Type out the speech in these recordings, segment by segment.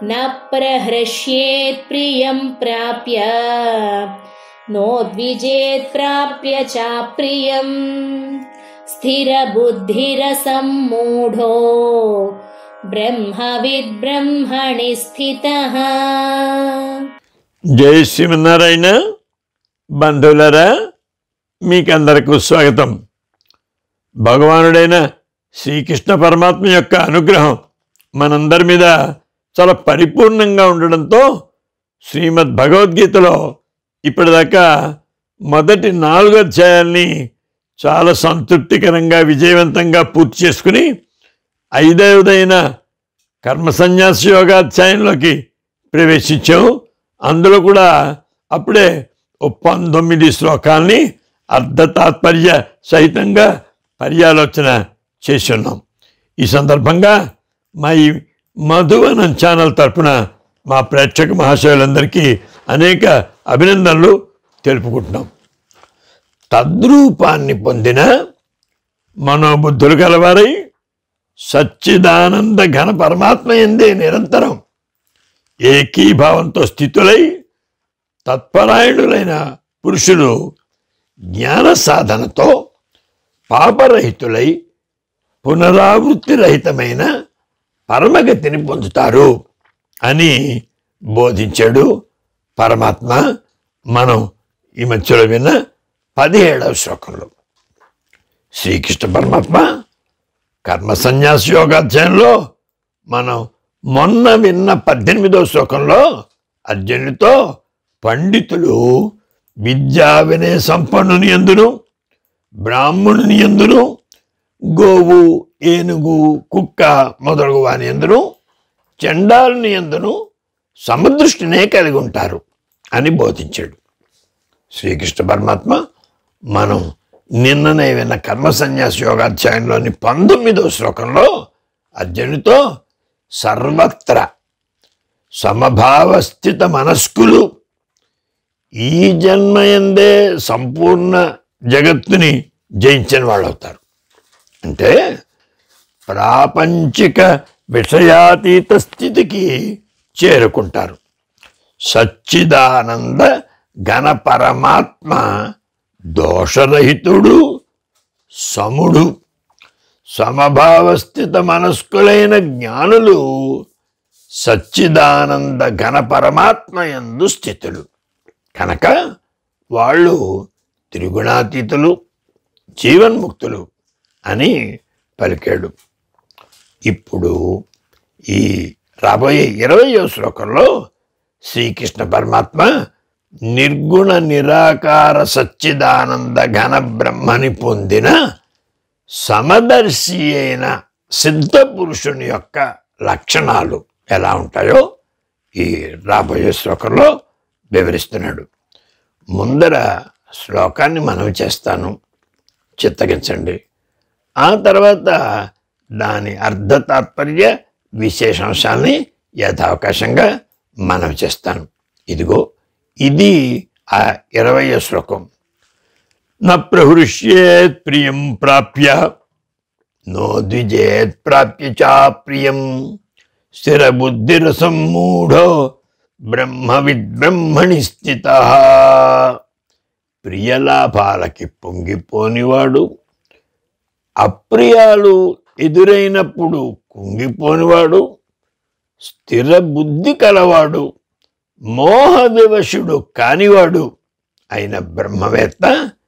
न प्रहृष्येत् प्रियं प्राप्य नोद्विजेत् प्राप्य चाप्रियं स्थिरबुद्धिरसम्मूढो ब्रह्मविद् ब्रह्मणि स्थितः. జై శ్రీమన్నారాయణ. బంధువులారా, మీకందరకు స్వాగతం. భగవానుడైన శ్రీకృష్ణ పరమాత్మ యొక్క అనుగ్రహం మనందరి మీద చాలా పరిపూర్ణంగా ఉండడంతో శ్రీమద్ భగవద్గీతలో ఇప్పటిదాకా మొదటి 4 అధ్యాయాల్ని చాలా సంతృప్తికరంగా విజయవంతంగా పూర్తి చేసుకుని 5వదైన కర్మ సన్యాస యోగాధ్యాయంలోకి ప్రవేశించాము. అందులో కూడా అప్పుడే 19 శ్లోకాల్ని అర్ధతాత్పర్య సహితంగా పర్యాలోచన చేసి ఉన్నాం. ఈ సందర్భంగా మా ఈ మధువనం ఛానల్ తరఫున మా ప్రేక్షక మహాశయులందరికీ అనేక అభినందనలు తెలుపుకుంటున్నాం. తద్రూపాన్ని పొందిన మనోబుద్ధులు కలవారై సచ్చిదానంద ఘన పరమాత్మ యందే నిరంతరం ఏకీభావంతో స్థితులై తత్పరాయణులైన పురుషులు జ్ఞాన సాధనతో పాపరహితులై పునరావృత్తి రహితమైన పరమగతిని పొందుతారు అని బోధించాడు పరమాత్మ. మనం ఈ మధ్యలో విన్న 17వ శ్లోకంలో శ్రీకృష్ణ పరమాత్మ కర్మ సన్యాస యోగాధ్యాయంలో మనం మొన్న విన్న 18వ శ్లోకంలో అర్జునుడితో పండితులు విద్యా వినయ సంపన్నుని యందును బ్రాహ్మణుని యందును గోవు ఏనుగు కుక్క మొదలగు వాని యందును చండాలుని యందును సమదృష్టినే కలిగి ఉంటారు అని బోధించాడు శ్రీకృష్ణ పరమాత్మ. మనం నిన్ననే విన్న కర్మ సన్యాస యోగాధ్యాయంలోని 19వ శ్లోకంలో అర్జునుడితో సర్వత్ర సమభావస్థిత మనస్కులు ఈ జన్మయందే సంపూర్ణ జగత్తుని జయించిన వాళ్ళు అవుతారు. అంటే ప్రాపంచిక విషయాతీత స్థితికి చేరుకుంటారు. సచ్చిదానంద ఘన పరమాత్మ దోషరహితుడు సముడు. సమభావస్థిత మనస్కులైన జ్ఞానులు సచ్చిదానంద ఘన పరమాత్మ యందు స్థితులు కనుక వాళ్ళు త్రిగుణాతీతులు జీవన్ముక్తులు అని పలికాడు. ఇప్పుడు ఈ రాబోయే 20వ శ్లోకంలో శ్రీకృష్ణ పరమాత్మ నిర్గుణ నిరాకార సచ్చిదానంద ఘన బ్రహ్మని పొందిన సమదర్శి అయిన సిద్ధ పురుషుని యొక్క లక్షణాలు ఎలా ఉంటాయో ఈ రాబోయే శ్లోకంలో వివరిస్తున్నాడు. ముందర శ్లోకాన్ని మనవి చేస్తాను, చిత్తగించండి. ఆ తర్వాత దాని అర్ధతాత్పర్య విశేషాంశాన్ని యథావకాశంగా మనవి చేస్తాను. ఇదిగో ఇది ఆ 20వ శ్లోకం. న ప్రహృష్యేత్ ప్రియం ప్రాప్య నో ద్విజేత్ ప్రాప్య చాప్రియం స్థిరబుద్ధిరసమ్మూఢో బ్రహ్మవిద్ బ్రహ్మణి స్థితః. ప్రియలాభాలకి పొంగిపోనివాడు, అప్రియాలు ఎదురైనప్పుడు కుంగిపోనివాడు, స్థిర బుద్ధి కలవాడు, మోహ వివశుడు కానివాడు అయిన బ్రహ్మవేత్త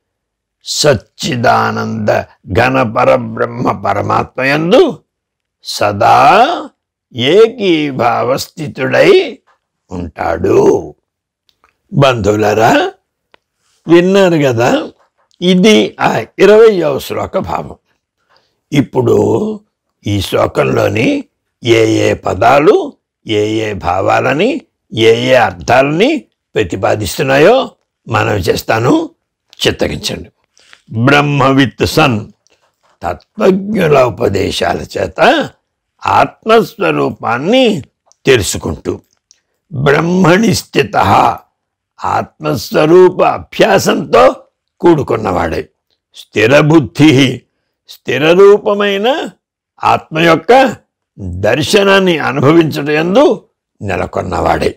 సచ్చిదానంద ఘన పరబ్రహ్మ పరమాత్మయందు సదా ఏకీభావస్థితుడై ఉంటాడు. బంధువులారా, విన్నారు కదా, ఇది ఆ 20వ శ్లోక భావం. ఇప్పుడు ఈ శ్లోకంలోని ఏ పదాలు ఏ భావాలని ఏ అర్థాలని ప్రతిపాదిస్తున్నాయో మనం చేస్తాను, చిత్తగించండి. బ్రహ్మవిత్ సన్ తత్వజ్ఞుల ఉపదేశాల చేత ఆత్మస్వరూపాన్ని తెలుసుకుంటూ, బ్రహ్మణి స్థిత ఆత్మస్వరూప అభ్యాసంతో కూడుకున్నవాడే, స్థిరబుద్ధి స్థిర రూపమైన ఆత్మ యొక్క దర్శనాన్ని అనుభవించటందు నెలకొన్నవాడే.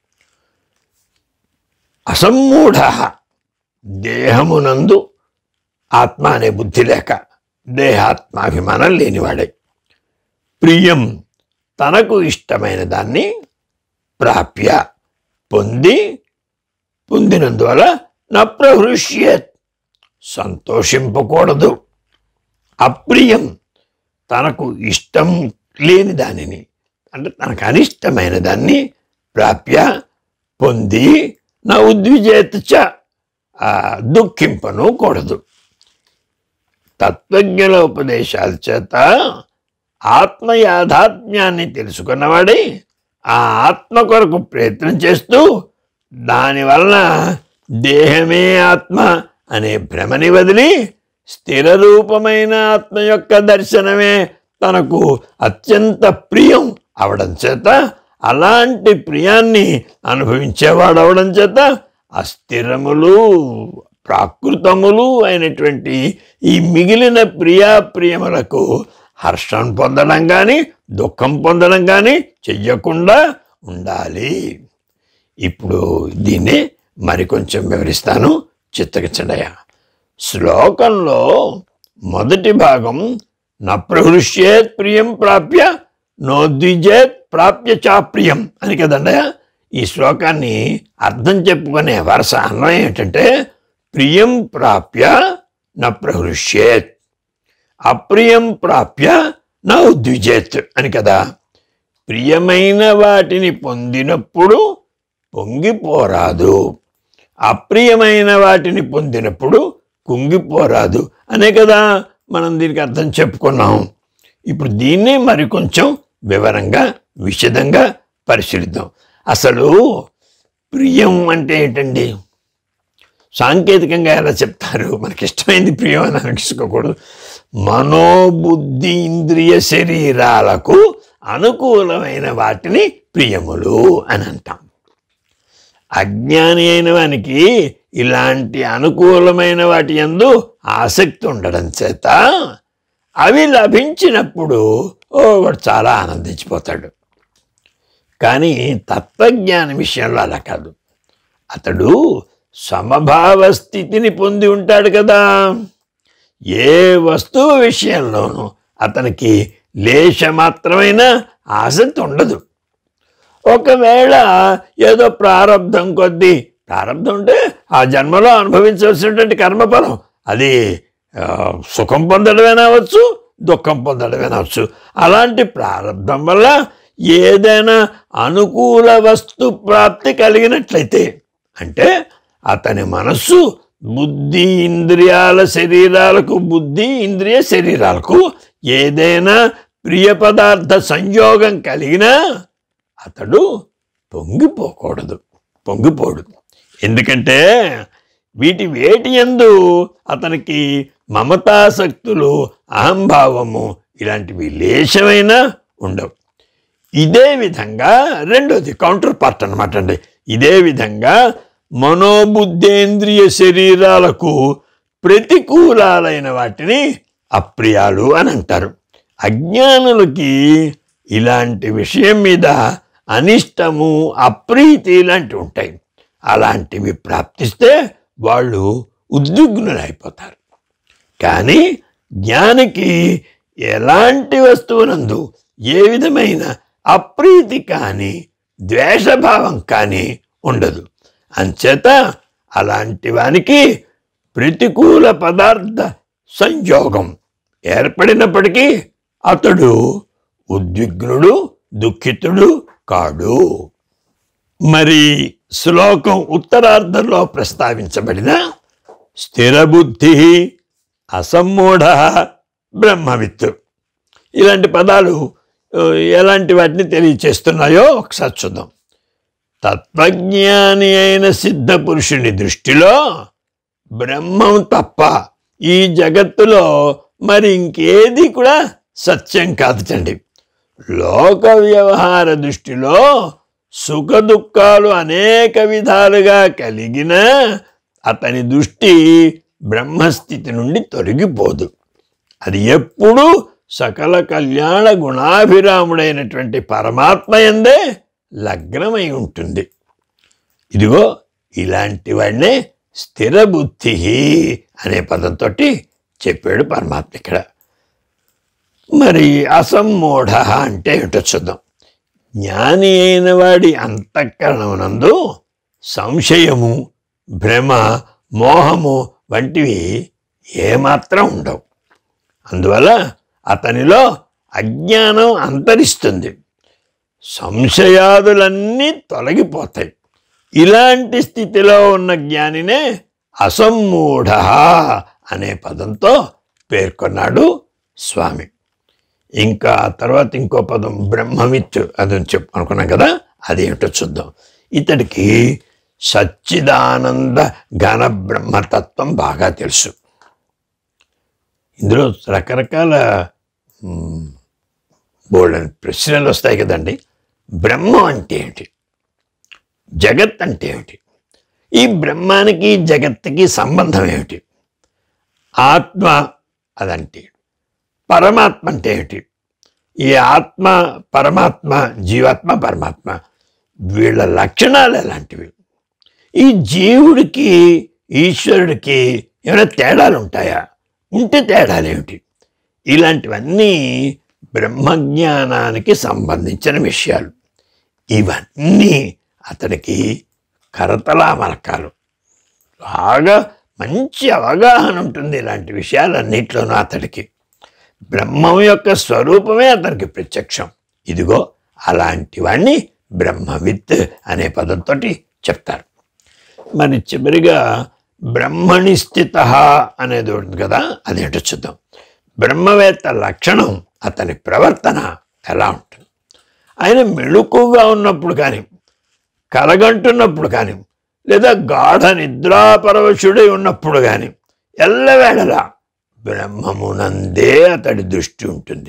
అసమ్మూఢ దేహమునందు ఆత్మ అనే బుద్ధి లేక దేహాత్మాభిమానం లేనివాడే. ప్రియం తనకు ఇష్టమైన దాన్ని ప్రాప్య పొందినందువల్ల నా ప్రహృష్యేత్ సంతోషింపకూడదు. అప్రియం తనకు ఇష్టం లేని దానిని అంటే తనకు అనిష్టమైన దాన్ని ప్రాప్య పొంది నా ఉద్విజేత దుఃఖింపను కూడదు. తత్వజ్ఞుల ఉపదేశాల చేత ఆత్మ యాథాత్మ్యాన్ని తెలుసుకున్నవాడే ఆ ఆత్మ కొరకు ప్రయత్నం చేస్తూ దానివలన దేహమే ఆత్మ అనే భ్రమని వదిలి స్థిర రూపమైన ఆత్మ యొక్క దర్శనమే తనకు అత్యంత ప్రియం అవడం చేత అలాంటి ప్రియాన్ని అనుభవించేవాడు అవడం చేత అస్థిరములు ప్రాకృతములు అయినటువంటి ఈ మిగిలిన ప్రియాప్రియములకు హర్షం పొందడం కానీ దుఃఖం పొందడం కానీ చెయ్యకుండా ఉండాలి. ఇప్పుడు దీన్ని మరికొంచెం వివరిస్తాను, చిత్తగించండి. శ్లోకంలో మొదటి భాగం నప్రహృష్యేత్ ప్రియం ప్రాప్య నోద్విజేత్ ప్రాప్య చాప్రియం అని కదండయ్య. ఈ శ్లోకాన్ని అర్థం చెప్పుకునే వరుస అన్వయం ఏంటంటే ప్రియం ప్రాప్య నప్రహృష్యేత్, అప్రియం ప్రాప్య నా ఉద్విజేత్ అని కదా. ప్రియమైన వాటిని పొందినప్పుడు పొంగిపోరాదు, అప్రియమైన వాటిని పొందినప్పుడు కుంగిపోరాదు అనే కదా మనం దీనికి అర్థం చెప్పుకున్నాం. ఇప్పుడు దీన్నే మరికొంచెం వివరంగా విశదంగా పరిశీలిద్దాం. అసలు ప్రియం అంటే ఏంటండి? సాంకేతికంగా ఎలా చెప్తారు? మనకి ఇష్టమైంది ప్రియం అని అనిపించుకోకూడదు. మనోబుద్ధి ఇంద్రియ శరీరాలకు అనుకూలమైన వాటిని ప్రియములు అని అంటాం. అజ్ఞాని అయిన వానికి ఇలాంటి అనుకూలమైన వాటి యందు ఆసక్తి ఉండడం చేత అవి లభించినప్పుడు వాడు చాలా ఆనందించిపోతాడు. కానీ తత్వజ్ఞాని విషయంలో అలా కాదు. అతడు సమభావ స్థితిని పొంది ఉంటాడు కదా. ఏ వస్తువు విషయంలోనూ అతనికి లేశమాత్రమైన ఆసక్తి ఉండదు. ఒకవేళ ఏదో ప్రారంధం కొద్దీ, ప్రారంధం అంటే ఆ జన్మలో అనుభవించవలసినటువంటి కర్మఫలం, అది సుఖం పొందడమేనవచ్చు దుఃఖం పొందడమేనవచ్చు, అలాంటి ప్రారంధం వల్ల ఏదైనా అనుకూల వస్తు ప్రాప్తి కలిగినట్లయితే అంటే అతని మనస్సు బుద్ధి ఇంద్రియాల శరీరాలకు, బుద్ధి ఇంద్రియ శరీరాలకు ఏదైనా ప్రియ పదార్థ సంయోగం కలిగినా అతడు పొంగిపోడు. ఎందుకంటే వేటి యందు అతనికి మమతాసక్తులు, అహంభావము ఇలాంటివి లేశమైనా ఉండవు. ఇదే విధంగా రెండోది కౌంటర్ పార్ట్ అన్నమాట అండి. ఇదే విధంగా మనోబుద్ధేంద్రియ శరీరాలకు ప్రతికూలాలైన వాటిని అప్రియాలు అని అంటారు. అజ్ఞానులకి ఇలాంటి విషయం మీద అనిష్టము, అప్రీతి ఇలాంటివి ఉంటాయి. అలాంటివి ప్రాప్తిస్తే వాళ్ళు ఉద్విగ్నులైపోతారు. కానీ జ్ఞానికి ఎలాంటి వస్తువునందు ఏ విధమైన అప్రీతి కానీ ద్వేషభావం కానీ ఉండదు. అంచేత అలాంటి వానికి ప్రతికూల పదార్థ సంయోగం ఏర్పడినప్పటికీ అతడు ఉద్విగ్నుడు, దుఃఖితుడు కాడు. మరి శ్లోకం ఉత్తరార్ధంలో ప్రస్తావించబడిన స్థిరబుద్ధి, అసమ్మూఢ, బ్రహ్మవిత్తు ఇలాంటి పదాలు ఎలాంటి వాటిని తెలియచేస్తున్నాయో ఒకసారి చూద్దాం. తత్వజ్ఞాని అయిన సిద్ధ పురుషుని దృష్టిలో బ్రహ్మం తప్ప ఈ జగత్తులో మరి ఇంకేది కూడా సత్యం కాదుటండి. లోక వ్యవహార దృష్టిలో సుఖ దుఃఖాలు అనేక విధాలుగా కలిగిన అతని దృష్టి బ్రహ్మస్థితి నుండి తొలగిపోదు. అది ఎప్పుడూ సకల కళ్యాణ గుణాభిరాముడైనటువంటి పరమాత్మ యందే లగ్నమై ఉంటుంది. ఇదిగో ఇలాంటి వాడినే స్థిర బుద్ధి అనే పదంతో చెప్పాడు పరమాత్మ ఇక్కడ. మరి అసమ్మూఢ అంటే ఏమిటో చూద్దాం. జ్ఞాని అయిన వాడి అంతఃకరణమునందు సంశయము, భ్రమ, మోహము వంటివి ఏమాత్రం ఉండవు. అందువల్ల అతనిలో అజ్ఞానం అంతరిస్తుంది, సంశయాదులన్నీ తొలగిపోతాయి. ఇలాంటి స్థితిలో ఉన్న జ్ఞానినే అసమ్మూఢ అనే పదంతో పేర్కొన్నాడు స్వామి. ఇంకా తర్వాత ఇంకో పదం బ్రహ్మవిత్, అది అనుకున్నాం కదా, అదేమిటో చూద్దాం. ఇతడికి సచ్చిదానంద ఘన బ్రహ్మతత్వం బాగా తెలుసు. ఇందులో రకరకాల బోల్డెన్ ప్రశ్నలు వస్తాయి కదండి. బ్రహ్మం అంటే ఏమిటి, జగత్ అంటే ఏమిటి, ఈ బ్రహ్మానికి జగత్తుకి సంబంధం ఏమిటి, ఆత్మ అదంటే, పరమాత్మ అంటే ఏమిటి, ఈ ఆత్మ పరమాత్మ, జీవాత్మ పరమాత్మ, వీళ్ళ లక్షణాలు ఎలాంటివి, ఈ జీవుడికి ఈశ్వరుడికి ఏమైనా తేడాలు ఉంటాయా, ఉంటే తేడాలు ఏమిటి, ఇలాంటివన్నీ బ్రహ్మజ్ఞానానికి సంబంధించిన విషయాలు. ఇవన్నీ అతనికి కరతలామలకాలు. బాగా మంచి అవగాహన ఉంటుంది ఇలాంటి విషయాలన్నిట్లోనూ అతడికి. బ్రహ్మం యొక్క స్వరూపమే అతనికి ప్రత్యక్షం. ఇదిగో అలాంటివన్నీ బ్రహ్మవిత్ అనే పదంతో చెప్తారు. మరి చివరిగా బ్రహ్మణి స్థిత అనేది ఉంటుంది కదా, అదేంటో చూద్దాం. బ్రహ్మవేత్త లక్షణం, అతని ప్రవర్తన ఎలా ఉంటుంది. ఆయన మెళుకుగా ఉన్నప్పుడు కానీ, కలగంటున్నప్పుడు కానీ, లేదా గాఢ నిద్రాపరవశుడై ఉన్నప్పుడు కానీ ఎల్లవేళలా బ్రహ్మమునందే అతడి దృష్టి ఉంటుంది.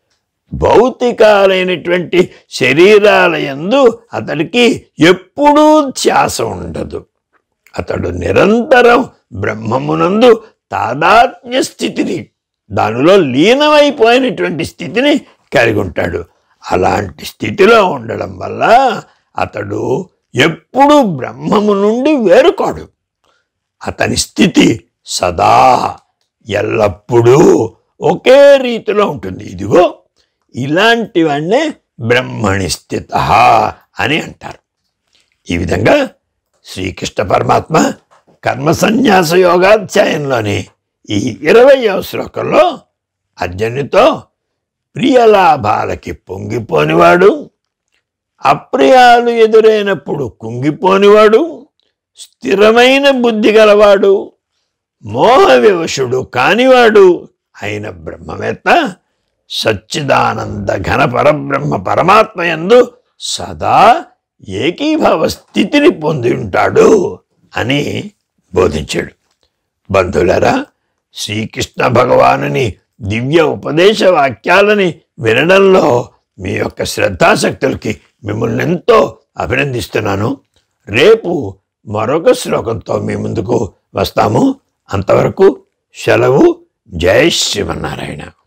భౌతికాలైనటువంటి శరీరాల యందు అతడికి ఎప్పుడూ ధ్యాస ఉండదు. అతడు నిరంతరం బ్రహ్మమునందు తాదాత్మ్య స్థితిని, దానిలో లీనమైపోయినటువంటి స్థితిని కలిగి ఉంటాడు. అలాంటి స్థితిలో ఉండడం వల్ల అతడు ఎప్పుడు బ్రహ్మము నుండి వేరుకోడు. అతని స్థితి సదా ఎల్లప్పుడూ ఒకే రీతిలో ఉంటుంది. ఇదిగో ఇలాంటివన్నీ బ్రహ్మణి స్థిత అని అంటారు. ఈ విధంగా శ్రీకృష్ణ పరమాత్మ కర్మ సన్యాస యోగాధ్యాయంలోని ఈ 20వ శ్లోకంలో అర్జునుడితో ప్రియలాభాలకి పొంగిపోనివాడు, అప్రియాలు ఎదురైనప్పుడు కుంగిపోనివాడు, స్థిరమైన బుద్ధి గలవాడు, మోహ వివశుడు కానివాడు అయిన బ్రహ్మవేత్త సచ్చిదానంద ఘన పరబ్రహ్మ పరమాత్మయందు సదా ఏకీభావ స్థితిని పొంది ఉంటాడు అని బోధించాడు. బంధువులారా, శ్రీకృష్ణ భగవానుని దివ్య ఉపదేశ వాక్యాలని వినడంలో మీ యొక్క శ్రద్ధాశక్తులకి మిమ్మల్ని ఎంతో అభినందిస్తున్నాను. రేపు మరొక శ్లోకంతో మీ ముందుకు వస్తాము. అంతవరకు సెలవు. జై శ్రీమన్నారాయణ.